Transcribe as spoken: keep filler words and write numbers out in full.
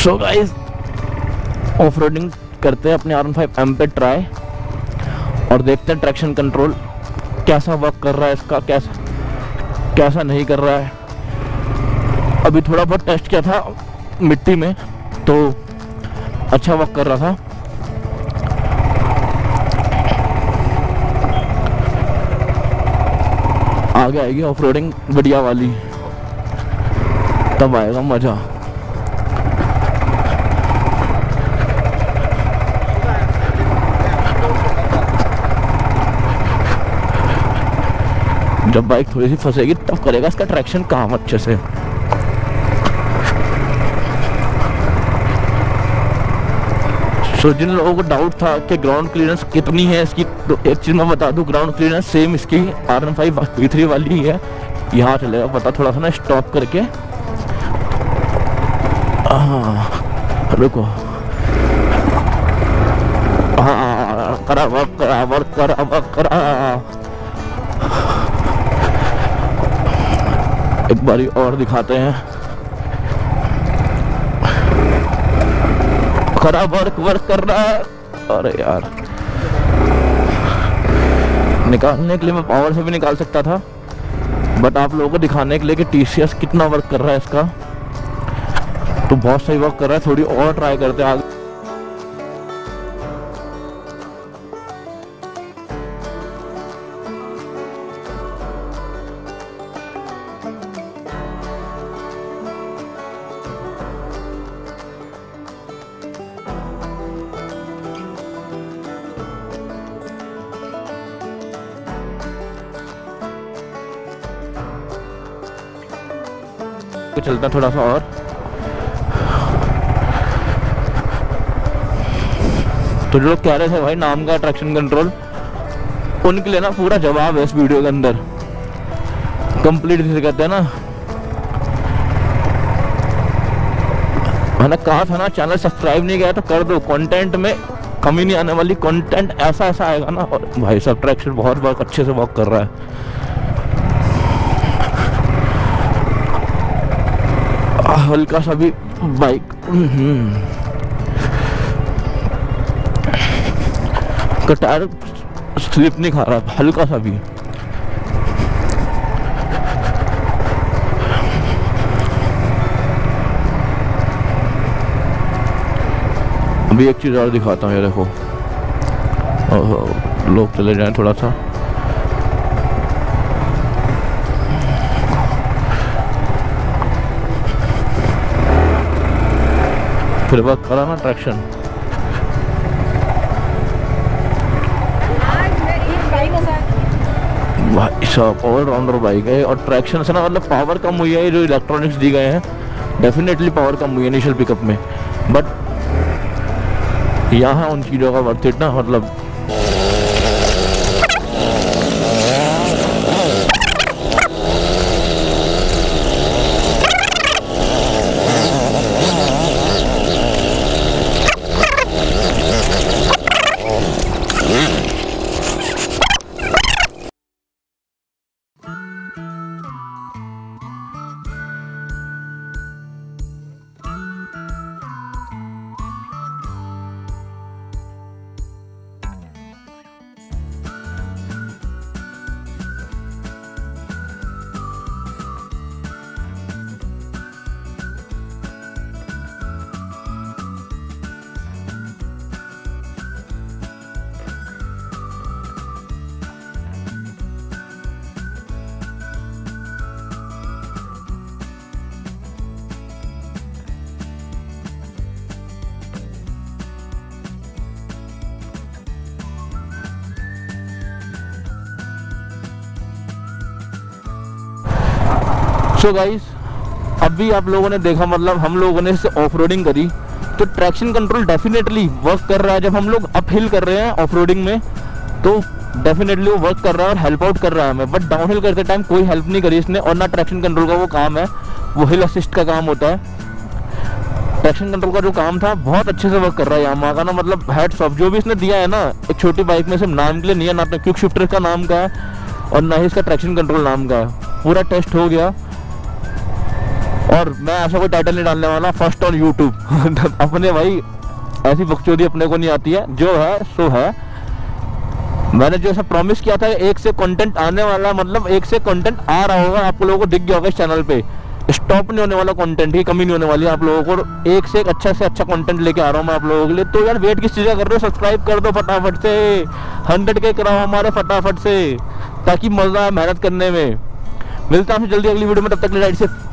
So guys off roading करते हैं अपने आर वन फाइव एम पे ट्राई और देखते हैं ट्रैक्शन कंट्रोल कैसा वर्क कर रहा है इसका, कैसा कैसा नहीं कर रहा है। अभी थोड़ा बहुत टेस्ट किया था मिट्टी में तो अच्छा वर्क कर रहा था। आगे आएगी ऑफ रोडिंग बढ़िया वाली, तब आएगा मजा। जब बाइक थोड़ी सी फंसेगी तब करेगा इसका ट्रैक्शन काम अच्छे से। सो जिन लोगों को डाउट था कि ग्राउंड क्लियरेंस कितनी है इसकी, तो एक चीज मैं बता दूं, ग्राउंड क्लियरेंस सेम इसकी R one five V three वाली ही है। यहाँ चलेगा पता, थोड़ा सा ना स्टॉप करके, हाँ रुको, हाँ करा वर्क करा वर्क करा वर्क करा। एक बारी और दिखाते हैं, खराब वर्क वर्क कर रहा है। अरे यार, निकालने के लिए मैं पावर से भी निकाल सकता था, बट आप लोगों को दिखाने के लिए कि टी सी एस कितना वर्क कर रहा है इसका, तो बहुत सही वर्क कर रहा है। थोड़ी और ट्राई करते हैं आगे। चलता थोड़ा सा और, तो जो लोग कह रहे थे भाई नाम का ट्रैक्शन कंट्रोल, उनके लिए ना पूरा जवाब है इस वीडियो के अंदर, कंप्लीट जिसे कहते हैं ना। मैंने कहा था ना चैनल सब्सक्राइब नहीं किया तो कर दो, कंटेंट में कमी नहीं आने वाली, कंटेंट ऐसा ऐसा आएगा ना। और भाई सब ट्रैक्शन बहुत बहुत अच्छे से वर्क कर रहा है। हल्का सा भी बाइक का टायर स्लिप नहीं खा रहा, हल्का सा भी। अभी एक चीज और दिखाता हूँ, ये देखो, लोग चले जाएं थोड़ा सा। फिर वर्क करा ना ट्रैक्शन। भाई साहब ऑल राउंडर बाइक है, और ट्रैक्शन से ना मतलब पावर कम हुई है, जो इलेक्ट्रॉनिक्स दी गए हैं डेफिनेटली पावर कम हुई है इनिशियल पिकअप में, बट यहाँ उन चीज़ों का वर्थ इट ना, मतलब सो गाइस अभी आप लोगों ने देखा, मतलब हम लोगों ने इससे ऑफ रोडिंग करी तो ट्रैक्शन कंट्रोल डेफिनेटली वर्क कर रहा है। जब हम लोग अप हिल कर रहे हैं ऑफ रोडिंग में तो डेफिनेटली वो वर्क कर रहा है और हेल्प आउट कर रहा है हमें, बट डाउन हिल करते टाइम कोई हेल्प नहीं करी इसने, और ना ट्रैक्शन कंट्रोल का वो काम है, वो हिल असिस्ट का काम होता है। ट्रैक्शन कंट्रोल का जो काम था बहुत अच्छे से वर्क कर रहा है यामाहा का ना, मतलब हेड्स ऑफ। जो भी इसने दिया है ना एक छोटी बाइक में, सिर्फ नाम के लिए नहीं है, ना तो क्विक शिफ्टर का नाम का है और ना ही इसका ट्रैक्शन कंट्रोल नाम का है। पूरा टेस्ट हो गया और मैं ऐसा कोई टाइटल नहीं डालने वाला फर्स्ट ऑन यूट्यूब। अपने भाई ऐसी बकचोदी अपने को नहीं आती है, जो है सो है। मैंने जो ऐसा प्रॉमिस किया था एक से कंटेंट आने वाला, मतलब एक से कंटेंट आ रहा होगा, आप लोगों को दिख गया होगा इस चैनल पे। स्टॉप नहीं होने वाला, कंटेंट की कमी नहीं होने वाली। आप लोगों को एक से एक अच्छा से अच्छा कंटेंट लेके आ रहा हूँ मैं आप लोगों के लिए। तो यार वेट किस चीज़ का कर रहे हो, सब्सक्राइब कर दो फटाफट से, हंड्रेड के कराओ हमारे फटाफट से, ताकि मजा आए मेहनत करने में। मिलता हूँ जल्दी अगली वीडियो में, तब तक ले से